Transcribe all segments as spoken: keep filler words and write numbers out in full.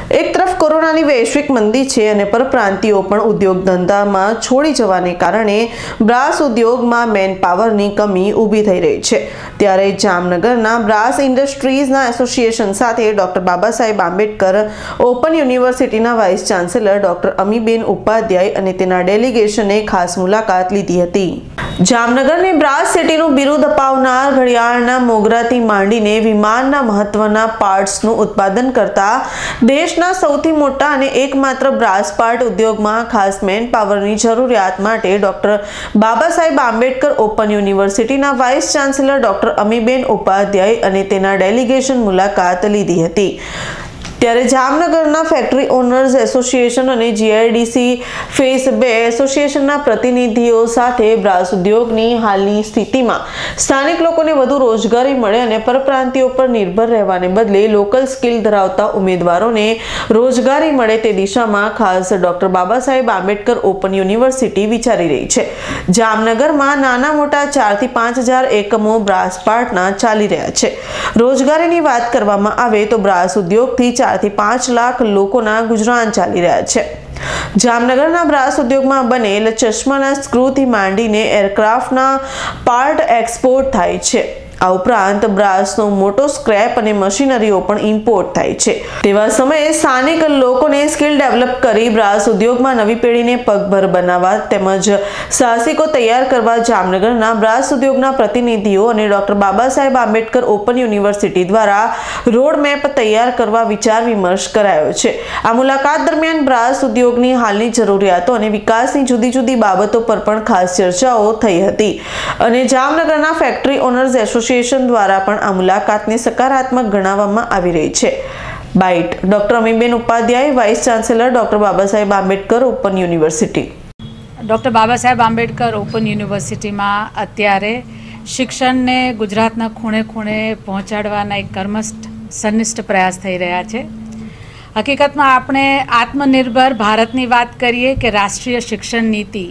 એક તરફ કોરોનાની વૈશ્વિક મંદી છે અને પરપ્રાંતિયો પણ ઉદ્યોગ ધંધામાં છોડી જવાને કારણે બ્રાસ ઉદ્યોગમાં મેન પાવરની કમી ઊભી થઈ રહી છે, ત્યારે જામનગરના બ્રાસ ઇન્ડસ્ટ્રીઝના એસોસિએશન સાથે ડોક્ટર બાબા સાહેબ આંબેડકર ઓપન યુનિવર્સિટીના vice chancellor doctor Amiben Upadhyay અને તેના ડેલિગેશને ખાસ મુલાકાત લીધી હતી। જામનગરની બ્રાસ સિટીનું બિરુદ અપાવનાર ઘડિયાળના મોગરાથી માંડીને વિમાનના મહત્વના પાર્ટ્સનું ઉત્પાદન કરતા દેશના સૌથી મોટા અને એકમાત્ર બ્રાસ પાર્ટ ઉદ્યોગમાં ખાસ મેન પાવરની જરૂરિયાત માટે ડોક્ટર બાબા સાહેબ આંબેડકર ઓપન યુનિવર્સિટીના vice chancellor doctor Amiben Upadhyay અને તેના ડેલિગેશન મુલાકાત લીધી હતી। ત્યારે જામનગરના ફેક્ટરી ઓનર્સ એસોસિએશન અને જીઆઈડીસી ફેઝ બે એસોસિએશનના પ્રતિનિધિઓ સાથે બ્રાસ ઉદ્યોગની હાલની સ્થિતિમાં સ્થાનિક લોકોને વધુ રોજગારી મળે અને પરપ્રાંતિયો પર નિર્ભર રહેવાને બદલે લોકલ સ્કિલ ધરાવતા ઉમેદવારોને રોજગારી મળે તે દિશામાં ખાસ doctor Baba Saheb Ambedkar open university વિચારી રહી છે। જામનગરમાં નાના મોટા ચારથી પાંચ હજાર એકમો બ્રાસ પાર્ટના ચાલી રહ્યા છે। રોજગારીની વાત કરવામાં આવે તો બ્રાસ ઉદ્યોગથી ચાર થી પાંચ લાખ લોકોના ગુજરાન ચાલી રહ્યા છે। જામનગરના બ્રાસ ઉદ્યોગમાં બનેલ ચશ્માના સ્ક્રૂથી માંડીને એરક્રાફ્ટના પાર્ટ એક્સપોર્ટ થાય છે। આ ઉપરાંત બ્રાસનો મોટો સ્ક્રેપ અને મશીનરીઓ પણ ઇમ્પોર્ટ થાય છે। તેવા સમયે સ્થાનિક લોકોને સ્કિલ ડેવલપ કરી બ્રાસ ઉદ્યોગમાં નવી પેઢીને પગભર બનાવવા તેમજ સાહસિકો તૈયાર કરવા જામનગરના બ્રાસ ઉદ્યોગના પ્રતિનિધિઓ અને doctor Baba Saheb Ambedkar open university દ્વારા રોડ મેપ તૈયાર કરવા વિચાર વિમર્શ કરાયો છે। આ મુલાકાત દરમિયાન બ્રાસ ઉદ્યોગની હાલની જરૂરિયાતો અને વિકાસની જુદી જુદી બાબતો પર પણ ખાસ ચર્ચાઓ થઈ હતી અને જામનગરના ફેક્ટરી ઓનર્સ એસોસિએશન દ્વારા પણ આ મુલાકાતને સકારાત્મક ગણાવવામાં આવી રહી છે। Bite doctor Amiben Upadhyay, vice chancellor doctor Baba Saheb Ambedkar open university. Doctor Baba Saheb Ambedkar open યુનિવર્સિટીમાં અત્યારે શિક્ષણને ગુજરાતના ખૂણે ખૂણે પહોંચાડવાના એક કર્મસ્થ સનિષ્ઠ પ્રયાસ થઈ રહ્યા છે। હકીકતમાં આપણે આત્મનિર્ભર ભારતની વાત કરીએ કે રાષ્ટ્રીય શિક્ષણ નીતિ,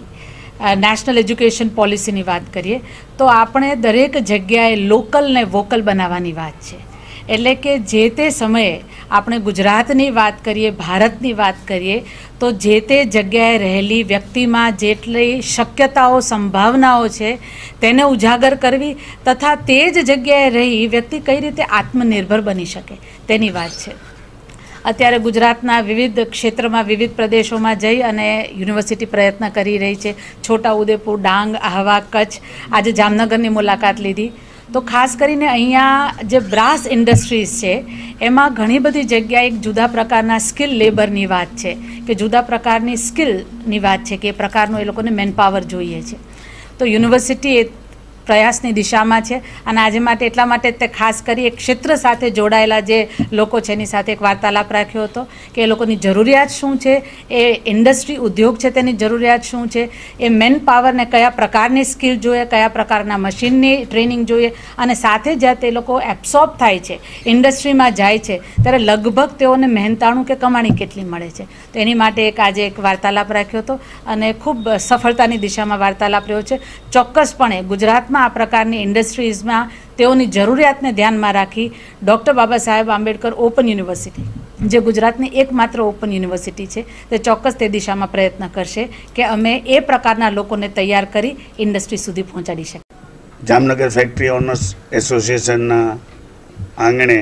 નેશનલ એજ્યુકેશન પોલિસીની વાત કરીએ તો આપણે દરેક જગ્યાએ લોકલ ને વોકલ બનાવવાની વાત છે। એટલે કે જે તે સમયે આપણે ગુજરાતની વાત કરીએ, ભારતની વાત કરીએ તો જે તે જગ્યાએ રહેલી વ્યક્તિમાં જેટલી શક્યતાઓ, સંભાવનાઓ છે તેને ઉજાગર કરવી તથા તે જ જગ્યાએ રહી વ્યક્તિ કઈ રીતે આત્મનિર્ભર બની શકે તેની વાત છે। અત્યારે ગુજરાતના વિવિધ ક્ષેત્રમાં, વિવિધ પ્રદેશોમાં જઈ અને યુનિવર્સિટી પ્રયત્ન કરી રહી છે। છોટાઉદેપુર, ડાંગ, આહવા, કચ્છ, આજે જામનગરની મુલાકાત લીધી તો ખાસ કરીને અહીંયા જે બ્રાસ ઇન્ડસ્ટ્રીઝ છે એમાં ઘણી બધી જગ્યાએ એક જુદા પ્રકારના સ્કિલ લેબરની વાત છે કે જુદા પ્રકારની સ્કિલની વાત છે કે એ પ્રકારનું એ લોકોને મેનપાવર જોઈએ છે। તો યુનિવર્સિટી એ પ્રયાસની દિશામાં છે અને આજે માટે એટલા માટે તે ખાસ કરી એક ક્ષેત્ર સાથે જોડાયેલા જે લોકો છે એની સાથે એક વાર્તાલાપ રાખ્યો હતો કે એ લોકોની જરૂરિયાત શું છે, એ ઇન્ડસ્ટ્રી ઉદ્યોગ છે તેની જરૂરિયાત શું છે, એ મેન પાવરને કયા પ્રકારની સ્કિલ જોઈએ, કયા પ્રકારના મશીનની ટ્રેનિંગ જોઈએ અને સાથે જ્યાં તે લોકો એબ્સોર્બ થાય છે, ઇન્ડસ્ટ્રીમાં જાય છે ત્યારે લગભગ તેઓને મહેનતાણું કે કમાણી કેટલી મળે છે। તો એની માટે એક આજે એક વાર્તાલાપ રાખ્યો હતો અને ખૂબ સફળતાની દિશામાં વાર્તાલાપ રહ્યો છે। ચોક્કસપણે ગુજરાતમાં આ પ્રકારની ઇન્ડસ્ટ્રીઝમાં તેઓની જરૂરિયાતને ધ્યાનમાં રાખી ડૉક્ટર બાબા સાહેબ આંબેડકર ઓપન યુનિવર્સિટી, જે ગુજરાતની એકમાત્ર ઓપન યુનિવર્સિટી છે, તે ચોક્કસ તે દિશામાં પ્રયત્ન કરશે કે અમે એ પ્રકારના લોકોને તૈયાર કરી ઇન્ડસ્ટ્રી સુધી પહોંચાડી શકીએ। જામનગર ફેક્ટરી ઓનર્સ એસોસિએશનના આંગણે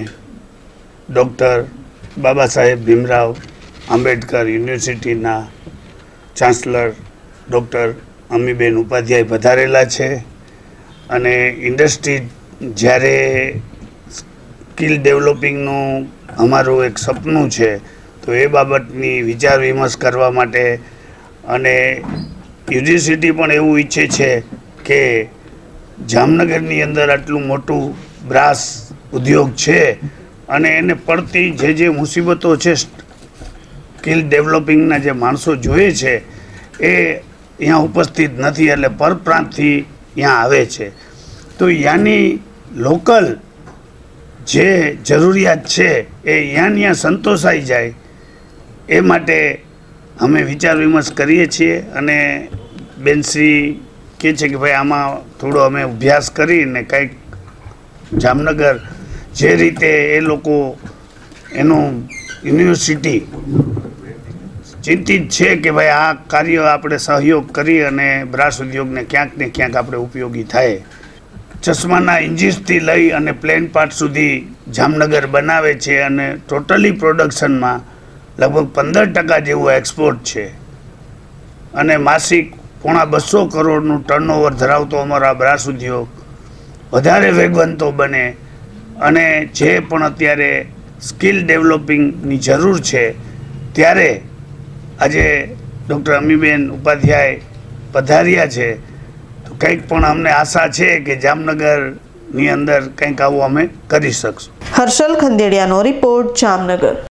ડૉક્ટર બાબા સાહેબ ભીમરાવ આંબેડકર યુનિવર્સિટીના ચાન્સલર ડૉક્ટર અમીબેન ઉપાધ્યાય પધારેલા છે અને ઇન્ડસ્ટ્રી જ્યારે સ્કિલ ડેવલપિંગનું અમારું એક સપનું છે તો એ બાબતની વિચાર વિમર્શ કરવા માટે અને યુનિવર્સિટી પણ એવું ઈચ્છે છે કે જામનગરની અંદર આટલું મોટું બ્રાસ ઉદ્યોગ છે અને એને પડતી જે જે મુસીબતો છે, સ્કિલ ડેવલપિંગના જે માણસો જોઈએ છે એ અહીંયા ઉપસ્થિત નથી, એટલે પરપ્રાંતથી यहाँ आवे छे तो यानी लोकल जे जरूरियात छे ए यहाँ यहाँ संतोषाई जाए ए माटे अमे विचार विमर्श करीए छीए अने बेनश्री कहे छे कि भाई आमां थोड़ो अमे अभ्यास करीने कंईक जामनगर जे रीते ए लोको एनो યુનિવર્સિટી ચિંતિત છે કે ભાઈ આ કાર્ય આપણે સહયોગ કરી અને બ્રાસ ઉદ્યોગને ક્યાંક ને ક્યાંક આપણે ઉપયોગી થાય. ચશ્માના ઇન્જીસથી લઈ અને પ્લેન પાર્ટ સુધી જામનગર બનાવે છે અને ટોટલી પ્રોડક્શનમાં લગભગ પંદર ટકા જેવું એક્સપોર્ટ છે અને માસિક પોણા બસો કરોડનું ટર્નઓવર ધરાવતો અમારો બ્રાસ ઉદ્યોગ વધારે વેગવંતો બને અને જે પણ અત્યારે સ્કિલ ડેવલપિંગની જરૂર છે ત્યારે આજે ડૉક્ટર અમીબેન ઉપાધ્યાય પધાર્યા છે તો કંઈક પણ અમને આશા છે કે જામનગરની અંદર કંઈક આવું અમે કરી શકશું. હર્ષલ ખંદેડિયાનો રિપોર્ટ, જામનગર.